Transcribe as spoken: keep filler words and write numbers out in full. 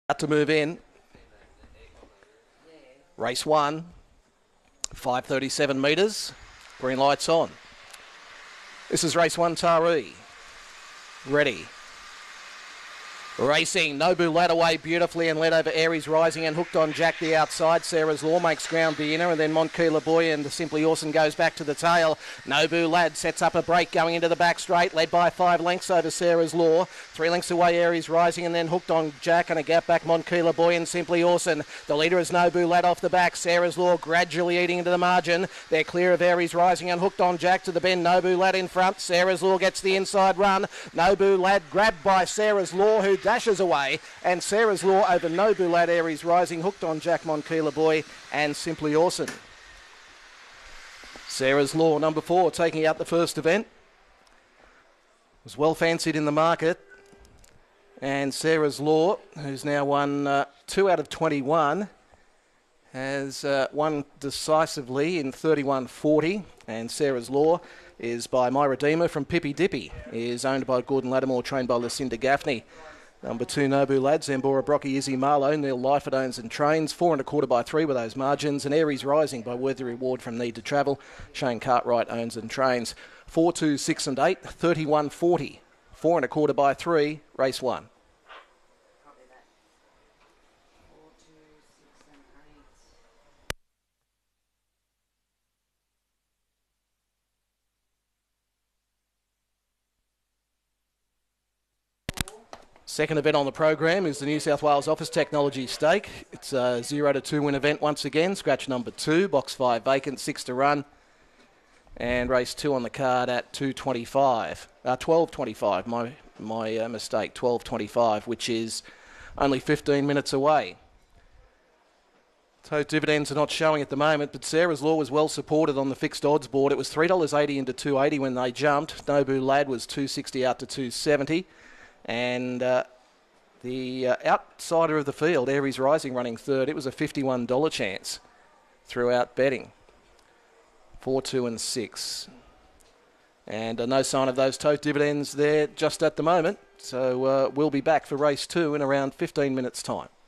to move in. Race one, five thirty-seven metres. Green lights on. This is race one, Taree. Ready. Racing, Nobu led away beautifully and led over Aries Rising and hooked on Jack the outside. Sarah's Law makes ground the inner, and then Monkila Boy and Simply Awesome goes back to the tail. Nobu Lad sets up a break going into the back straight, led by five lengths over Sarah's Law. Three lengths away Aries Rising and then hooked on Jack and a gap back Monkila Boy and Simply Awesome. The leader is Nobu Lad off the back. Sarah's Law gradually eating into the margin. They're clear of Aries Rising and hooked on Jack to the bend. Nobu Lad in front. Sarah's Law gets the inside run. Nobu Lad grabbed by Sarah's Law, who dashes away, and Sarah's Law over Nobu Lad, Aries Rising, hooked on Jack, Monkila Boy and Simply Awesome. Sarah's Law, number four, taking out the first event. Was well fancied in the market, and Sarah's Law, who's now won uh, two out of twenty-one, has uh, won decisively in thirty-one forty, and Sarah's Law is by My Redeemer from Pippy Dippy, is owned by Gordon Lattimore, trained by Lucinda Gaffney. Number two, Nobu Lad, Zambora Brocky, Izzy Marlowe, Neil Lyford owns and trains. Four and a quarter by three with those margins. And Aries Rising by Worthy Reward from Need to Travel. Shane Cartwright owns and trains. Four, two, six and eight, thirty-one forty. Four and a quarter by three, race one. Second event on the program is the New South Wales Office Technology Stake. It's a zero to two win event once again. Scratch number two, box five vacant, six to run. And race two on the card at two twenty-five. Uh, twelve twenty-five, my, my uh, mistake, twelve twenty-five, which is only fifteen minutes away. So dividends are not showing at the moment, but Sarah's Law was well supported on the fixed odds board. It was three dollars eighty into two eighty when they jumped. Nobu Lad was two sixty out to two seventy. And uh, the uh, outsider of the field, Aries Rising, running third. It was a fifty-one dollars chance throughout betting. Four, two and six. And uh, no sign of those tote dividends there just at the moment. So uh, we'll be back for race two in around fifteen minutes' time.